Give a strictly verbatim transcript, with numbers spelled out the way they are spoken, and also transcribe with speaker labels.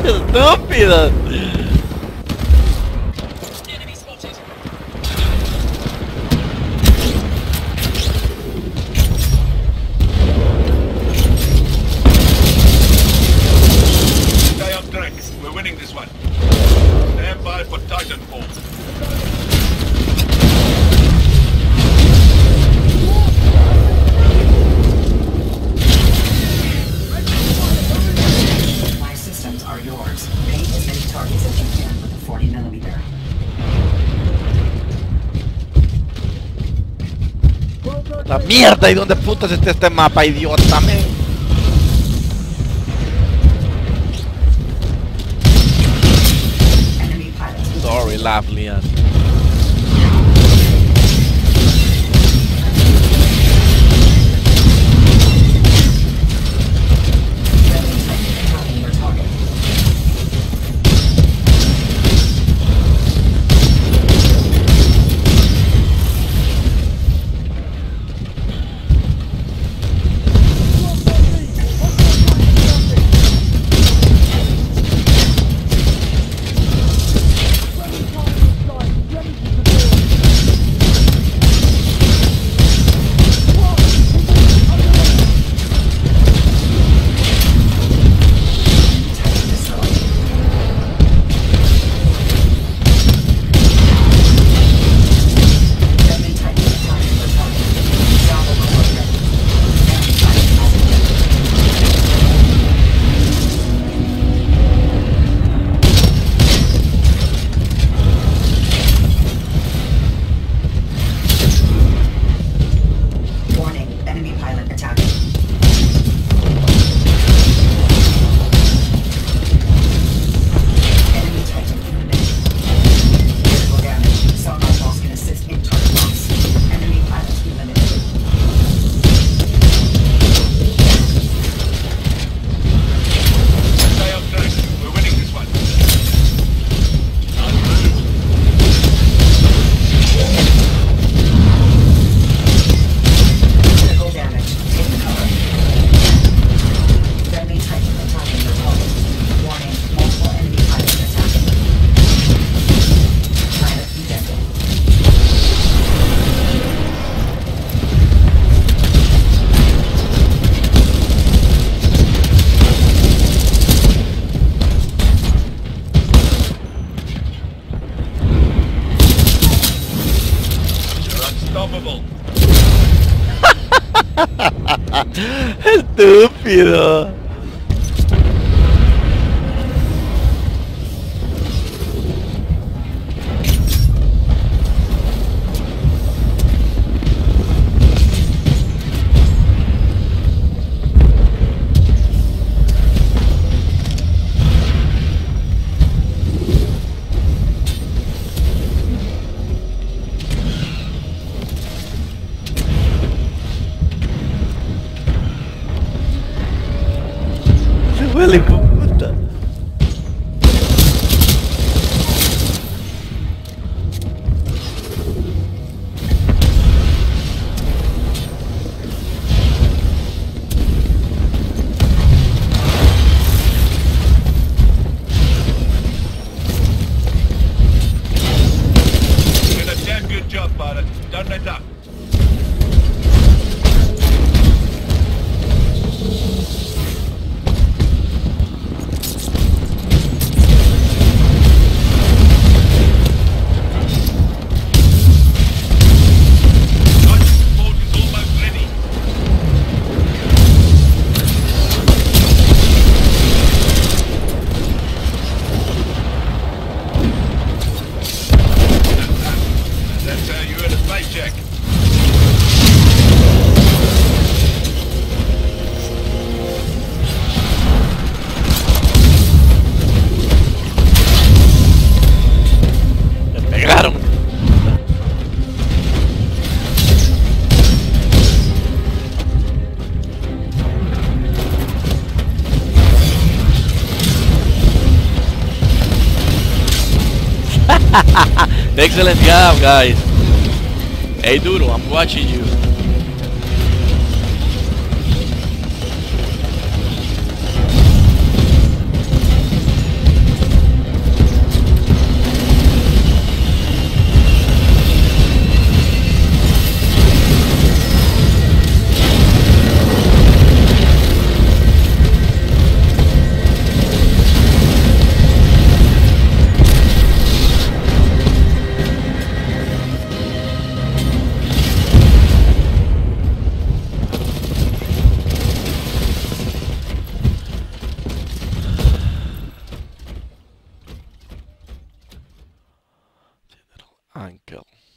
Speaker 1: Estúpido.
Speaker 2: Stay on track. We're winning this one. Stand by for Titanfall.
Speaker 3: My systems are yours. Paint as many targets as you can with the forty millimeter.
Speaker 1: La mierda, ¿y dónde putas está este mapa, idiota, men?
Speaker 3: Enemy pilot.
Speaker 1: Sorry, Lavlian.
Speaker 3: Attacking your target. Warning, enemy pilot attacking. Enemy Titan eliminated. Critical damage. Sonar loss can assist in target loss. Enemy pilot eliminated.
Speaker 2: Stay on track. We're winning this one.
Speaker 3: Critical damage. Take cover. Enemy Titan attacking your target. Warning, multiple enemy pilots attacking. Pilot ejected.
Speaker 2: You're unstoppable.
Speaker 1: Estúpido. Se huele puta.
Speaker 2: You did a damn good job, pilot. Don't let up. Titanfall is almost ready. That's how you earn a paycheck.
Speaker 1: Me pegaron. Excellent job, guys. Hey, Doodle, I'm watching you. out.